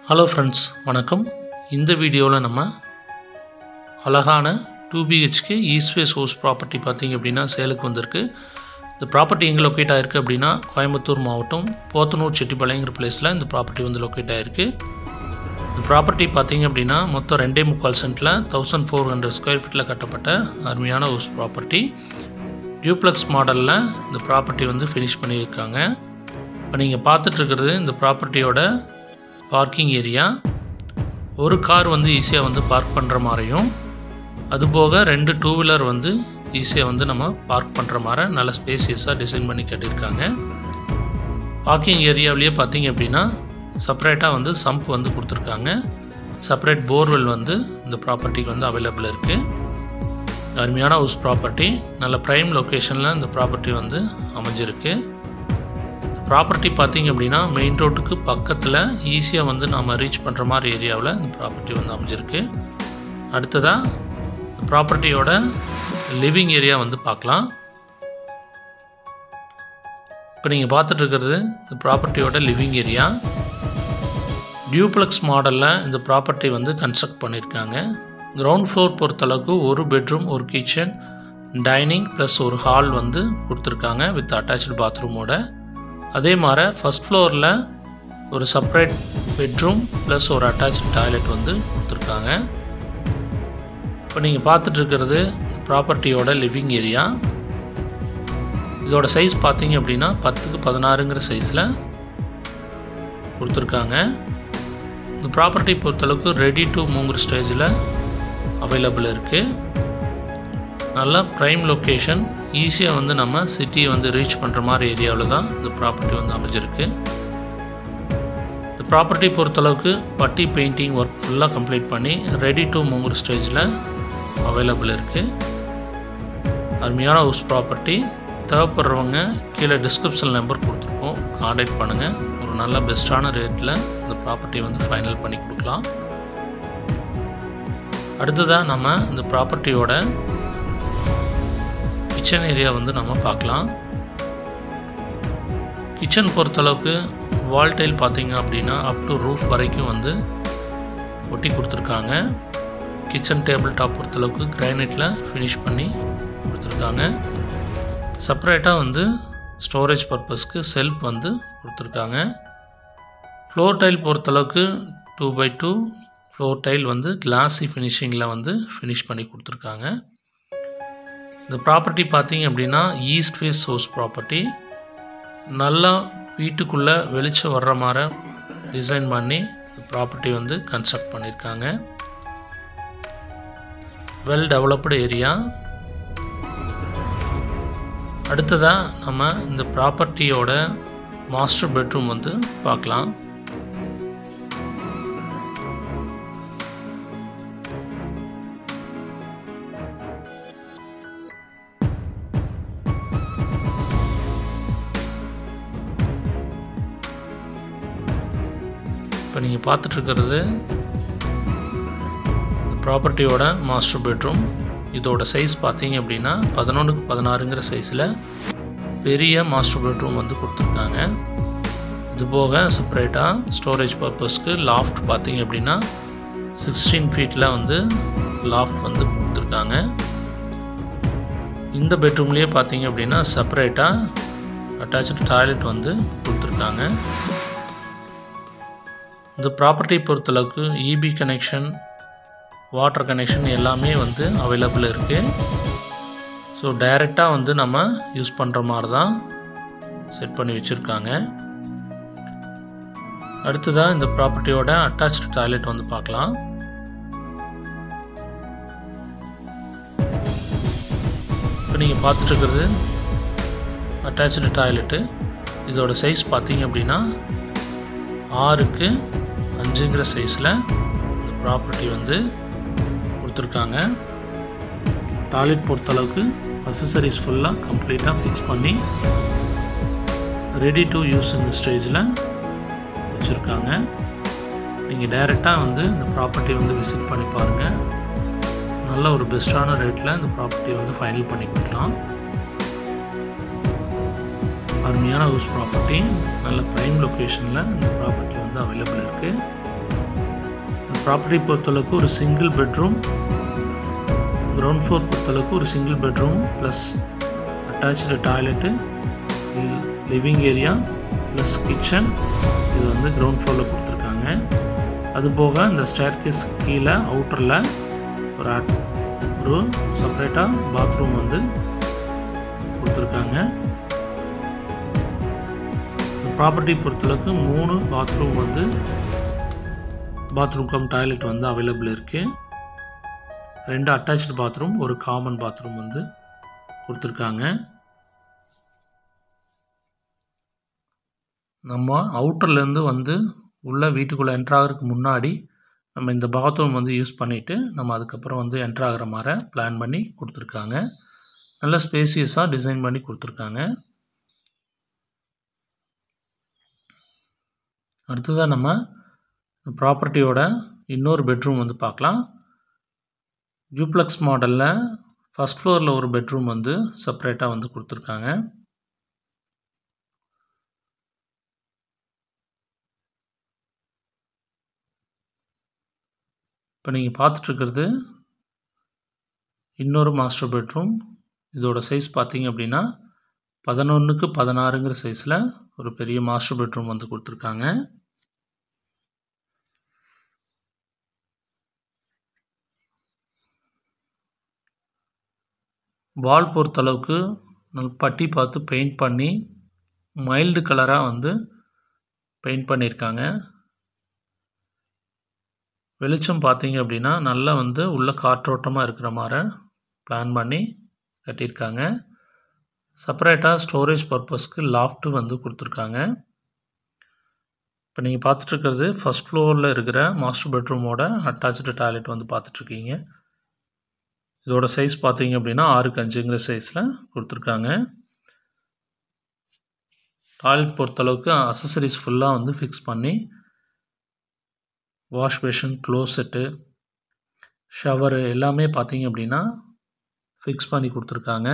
Hello friends, வணக்கம். இந்த வீடியோவில் நம்ம அழகான 2 BHK East Face House property பார்த்தீங்க அப்படின்னா சேலுக்கு வந்திருக்கு. இந்த ப்ராப்பர்ட்டி எங்கே லொக்கேட் ஆகிருக்கு அப்படின்னா கோயம்புத்தூர் மாவட்டம் போத்தனூர் செட்டிப்பாளையங்கிற பிளேஸில் இந்த ப்ராப்பர்ட்டி வந்து லொக்கேட் ஆகிருக்கு. இந்த ப்ராப்பர்ட்டி பார்த்தீங்க அப்படின்னா மொத்தம் 2.25 சென்ட்டில் 1400 ஸ்கொயர் ஃபீட்டில் கட்டப்பட்ட அருமையான ஹவுஸ் ப்ராப்பர்ட்டி. டியூப்ளெக்ஸ் மாடலில் இந்த ப்ராப்பர்ட்டி வந்து ஃபினிஷ் பண்ணியிருக்காங்க. இப்போ நீங்கள் பார்த்துட்ருக்கிறது இந்த ப்ராப்பர்ட்டியோட பார்க்கிங் ஏரியா. ஒரு கார் வந்து ஈஸியாக வந்து பார்க் பண்ணுற மாதிரியும் அதுபோக 2 டூ வீலர் வந்து ஈஸியாக வந்து நம்ம பார்க் பண்ணுற மாதிரி நல்ல ஸ்பேசியஸாக டிசைன் பண்ணி கட்டியிருக்காங்க. பார்க்கிங் ஏரியாவிலேயே பார்த்தீங்க அப்படின்னா செப்பரேட்டாக வந்து சம்ப் வந்து கொடுத்துருக்காங்க. செப்பரேட் போர்வெல் வந்து இந்த ப்ராப்பர்ட்டிக்கு வந்து அவைலபிள் இருக்குது. அருமையான ஹவுஸ் ப்ராப்பர்ட்டி, நல்ல ப்ரைம் லொக்கேஷனில் இந்த ப்ராப்பர்ட்டி வந்து அமைஞ்சிருக்கு. ப்ராப்பர்ட்டி பார்த்திங்க அப்படின்னா மெயின் ரோட்டுக்கு பக்கத்தில் ஈஸியாக வந்து நம்ம ரீச் பண்ணுற மாதிரி ஏரியாவில் இந்த ப்ராப்பர்ட்டி வந்து அமைஞ்சிருக்கு. அடுத்ததாக இந்த ப்ராப்பர்ட்டியோட லிவிங் ஏரியா வந்து பார்க்கலாம். இப்போ நீங்கள் பார்த்துட்ருக்கிறது இந்த ப்ராப்பர்ட்டியோட லிவிங் ஏரியா. டியூப்ளெக்ஸ் மாடலில் இந்த ப்ராப்பர்ட்டி வந்து கன்ஸ்ட்ரக்ட் பண்ணியிருக்காங்க. கிரவுண்ட் ஃப்ளோர் பொறுத்தளவுக்கு ஒரு பெட்ரூம், ஒரு கிச்சன், டைனிங் ப்ளஸ் ஒரு ஹால் வந்து கொடுத்துருக்காங்க வித் அட்டாச்சு பாத்ரூமோட. அதே மாதிரி ஃபஸ்ட் ஃப்ளோரில் ஒரு செப்பரேட் பெட்ரூம் ப்ளஸ் ஒரு அட்டாச்சு டாய்லெட் வந்து கொடுத்துருக்காங்க. இப்போ நீங்கள் பார்த்துட்ருக்கிறது ப்ராப்பர்ட்டியோட லிவிங் ஏரியா. இதோட சைஸ் பார்த்தீங்க அப்படின்னா 10க்கு 16ங்கிற சைஸில் கொடுத்துருக்காங்க. இந்த ப்ராப்பர்ட்டி பொறுத்தளவுக்கு ரெடி டு மூவ்ங்கிற ஸ்டேஜில் அவைலபிள் இருக்குது. நல்லா ப்ரைம் லொக்கேஷன், ஈஸியாக வந்து நம்ம சிட்டியை வந்து ரீச் பண்ணுற மாதிரி ஏரியாவில் தான் இந்த ப்ராப்பர்ட்டி வந்து அமைஞ்சிருக்கு. இந்த ப்ராப்பர்ட்டி பொறுத்தளவுக்கு பட்டி பெயிண்டிங் ஒர்க் ஃபுல்லாக கம்ப்ளீட் பண்ணி ரெடி டு மூவ்ங்கிற ஸ்டேஜில் அவைலபிள் இருக்குது. அருமையான ஹவுஸ் ப்ராப்பர்ட்டி. தேவைப்படுறவங்க கீழே டிஸ்கிரிப்ஷன் நம்பர் கொடுத்துருக்கோம், கான்டாக்ட் பண்ணுங்கள். ஒரு நல்ல பெஸ்ட்டான ரேட்டில் இந்த ப்ராப்பர்ட்டி வந்து ஃபைனல் பண்ணி கொடுக்கலாம். அடுத்ததாக நம்ம இந்த ப்ராப்பர்ட்டியோட கிச்சன் ஏரியா வந்து நம்ம பார்க்கலாம். கிச்சன் பொறுத்தளவுக்கு வால் டைல் பார்த்தீங்க அப்படின்னா அப் டு ரூஃப் வரைக்கும் வந்து ஒட்டி கொடுத்துருக்காங்க. கிச்சன் டேபிள் டாப் பொறுத்தளவுக்கு கிரானைட்டில் ஃபினிஷ் பண்ணி கொடுத்துருக்காங்க. செப்பரேட்டாக வந்து ஸ்டோரேஜ் பர்பஸ்க்கு செல்ஃப் வந்து கொடுத்துருக்காங்க. ஃப்ளோர் டைல் பொறுத்தளவுக்கு 2x2 ஃப்ளோர் டைல் வந்து கிளாஸி ஃபினிஷிங்கில் வந்து ஃபினிஷ் பண்ணி கொடுத்துருக்காங்க. இந்த ப்ராப்பர்ட்டி பார்த்தீங்க அப்படின்னா ஈஸ்ட் ஃபேஸ் ஹவுஸ் ப்ராப்பர்ட்டி. நல்லா வீட்டுக்குள்ளே வெளிச்சம் வர்ற மாதிரி டிசைன் பண்ணி இந்த ப்ராப்பர்ட்டி வந்து கன்ஸ்ட்ரக்ட் பண்ணியிருக்காங்க. Well developed area. அடுத்ததாக நம்ம இந்த ப்ராப்பர்ட்டியோட மாஸ்டர் பெட்ரூம் வந்து பார்க்கலாம். இப்போ நீங்கள் பார்த்துட்ருக்கிறது ப்ராப்பர்ட்டியோட மாஸ்டர் பெட்ரூம். இதோட சைஸ் பார்த்தீங்க அப்படின்னா 11க்கு 16ங்கிற சைஸில் பெரிய மாஸ்டர் பெட்ரூம் வந்து கொடுத்துருக்காங்க. இது போக செப்பரேட்டாக ஸ்டோரேஜ் பர்பஸ்க்கு லாஃப்ட் பார்த்தீங்க அப்படின்னா 16 ஃபீட்டில் வந்து லாஃப்ட் வந்து கொடுத்துருக்காங்க. இந்த பெட்ரூம்லேயே பார்த்தீங்க அப்படின்னா செப்பரேட்டாக அட்டாச்சு டாய்லெட் வந்து கொடுத்துருக்காங்க. இந்த ப்ராப்பர்ட்டி பொறுத்தளவுக்கு இபி கனெக்ஷன், வாட்டர் கனெக்ஷன் எல்லாமே வந்து அவைலபிள் இருக்குது. ஸோ டைரெக்டாக வந்து நம்ம யூஸ் பண்ணுற மாதிரி தான் செட் பண்ணி வச்சுருக்காங்க. அடுத்ததாக இந்த ப்ராப்பர்ட்டியோட அட்டாச்சு டாய்லெட் வந்து பார்க்கலாம். இப்போ நீங்கள் பார்த்துட்ருக்கிறது அட்டாச்சு டாய்லெட்டு. இதோட சைஸ் பார்த்தீங்க அப்படின்னா 6க்கு 5ங்கிற சைஸில் இந்த ப்ராப்பர்ட்டி வந்து கொடுத்துருக்காங்க. டாய்லெட் பொறுத்தளவுக்கு அசசரிஸ் ஃபுல்லாக கம்ப்ளீட்டாக ஃபிக்ஸ் பண்ணி ரெடி டு யூஸுங்கிற ஸ்டேஜில் வச்சுருக்காங்க. நீங்கள் டைரெக்டாக வந்து இந்த ப்ராப்பர்ட்டி வந்து விசிட் பண்ணி பாருங்கள். நல்ல ஒரு பெஸ்ட்டான ரேட்டில் இந்த ப்ராப்பர்ட்டி வந்து ஃபைனல் பண்ணி கொடுக்கலாம். அருமையான ஹவுஸ் ப்ராப்பர்ட்டி, நல்ல ப்ரைம் லொக்கேஷனில் இந்த ப்ராப்பர்ட்டி வந்து அவைலபிள் இருக்குது. ப்ராப்பர்ட்டி பொறுத்தளவுக்கு ஒரு சிங்கிள் பெட்ரூம், கிரவுண்ட் ஃப்ளோர் பொறுத்தளவுக்கு ஒரு single bedroom plus attach toilet, living area plus kitchen. இது வந்து கிரவுண்ட் ஃப்ளோரில் கொடுத்துருக்காங்க. அதுபோக இந்த ஸ்டேர்கேஸ் கீழே அவுட்டரில் ஒரு செப்பரேட்டாக பாத்ரூம் வந்து கொடுத்துருக்காங்க. ப்ராப்பர்ட்டி பொறுத்தளவுக்கு 3 பாத்ரூம் வந்து பாத்ரூம் கம் டாய்லெட் வந்து அவைலபிள் இருக்குது. 2 அட்டாச்சு பாத்ரூம், ஒரு காமன் பாத்ரூம் வந்து கொடுத்துருக்காங்க. நம்ம அவுட்டர்லேருந்து வந்து உள்ள வீட்டுக்குள்ளே என்ட்ராகிறதுக்கு முன்னாடி நம்ம இந்த பாத்ரூம் வந்து யூஸ் பண்ணிவிட்டு நம்ம அதுக்கப்புறம் வந்து என்ட்ராகிற மாதிரி பிளான் பண்ணி கொடுத்துருக்காங்க. நல்ல ஸ்பேசியஸாக டிசைன் பண்ணி கொடுத்துருக்காங்க. அடுத்ததாக நம்ம ப்ராப்பர்ட்டியோட இன்னொரு பெட்ரூம் வந்து பார்க்கலாம். டியூப்ளெக்ஸ் மாடலில் ஃபஸ்ட் ஃப்ளோரில் ஒரு பெட்ரூம் வந்து செப்பரேட்டாக வந்து கொடுத்துருக்காங்க. இப்போ நீங்கள் பார்த்துட்ருக்கிறது இன்னொரு மாஸ்டர் பெட்ரூம். இதோட சைஸ் பார்த்தீங்க அப்படின்னா 11க்கு 16ங்கிற சைஸில் ஒரு பெரிய மாஸ்டர் பெட்ரூம் வந்து கொடுத்துருக்காங்க. வால் பொறுத்தளவுக்கு பட்டி பார்த்து பெயிண்ட் பண்ணி மைல்டு கலராக வந்து பெயிண்ட் பண்ணியிருக்காங்க. வெளிச்சம் பார்த்தீங்க அப்படின்னா நல்லா வந்து உள்ள காற்றோட்டமாக இருக்கிற மாதிரி பிளான் பண்ணி கட்டியிருக்காங்க. செப்பரேட்டாக ஸ்டோரேஜ் பர்பஸ்க்கு லாஃப்ட்டு வந்து கொடுத்துருக்காங்க. இப்போ நீங்கள் பார்த்துட்ருக்கிறது ஃபஸ்ட் ஃப்ளோரில் இருக்கிற மாஸ்டர் பெட்ரூமோட அட்டாச்சு டாய்லெட் வந்து பார்த்துட்ருக்கீங்க. இதோட சைஸ் பார்த்தீங்க அப்படின்னா 6க்கு 5ங்கிற சைஸில் கொடுத்துருக்காங்க. டாய்லெட் பொறுத்தளவுக்கு அசசரிஸ் ஃபுல்லாக வந்து ஃபிக்ஸ் பண்ணி வாஷ் பேஷன், க்ளோசெட்டு, ஷவரு எல்லாமே பார்த்தீங்க அப்படின்னா ஃபிக்ஸ் பண்ணி கொடுத்துருக்காங்க.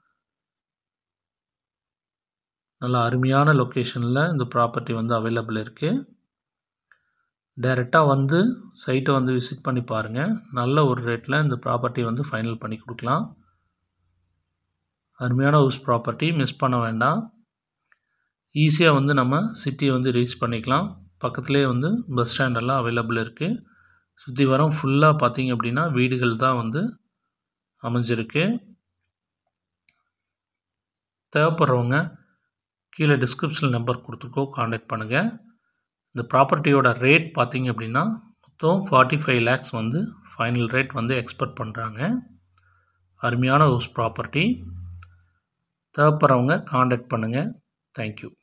நல்ல அருமையான லொக்கேஷனில் இந்த ப்ராப்பர்ட்டி வந்து அவைலபிள் இருக்குது. டைரெக்டாக வந்து சைட்டை வந்து விசிட் பண்ணி பாருங்கள். நல்ல ஒரு ரேட்டில் இந்த ப்ராப்பர்ட்டி வந்து ஃபைனல் பண்ணி கொடுக்கலாம். அருமையான ஹவுஸ் ப்ராப்பர்ட்டி, மிஸ் பண்ண வேண்டாம். ஈஸியாக வந்து நம்ம சிட்டியை வந்து ரீச் பண்ணிக்கலாம். பக்கத்துலேயே வந்து பஸ் ஸ்டாண்டெல்லாம் அவைலபிள் இருக்குது. சுற்றி வரம் ஃபுல்லாக பார்த்தீங்க அப்படின்னா வீடுகள் தான் வந்து அமைஞ்சிருக்கு. தேவைப்படுறவங்க கீழே டிஸ்கிரிப்ஷன் நம்பர் கொடுத்துருக்கோம், காண்டாக்ட் பண்ணுங்கள். இந்த ப்ராப்பர்ட்டியோட ரேட் பார்த்தீங்க அப்படின்னா மொத்தம் 45 lakhs வந்து ஃபைனல் ரேட் வந்து எக்ஸ்பெக்ட் பண்ணுறாங்க. அருமையான ஹவுஸ் ப்ராப்பர்ட்டி. தேவைப்படுறவங்க காண்டாக்ட் பண்ணுங்கள். தேங்க்யூ.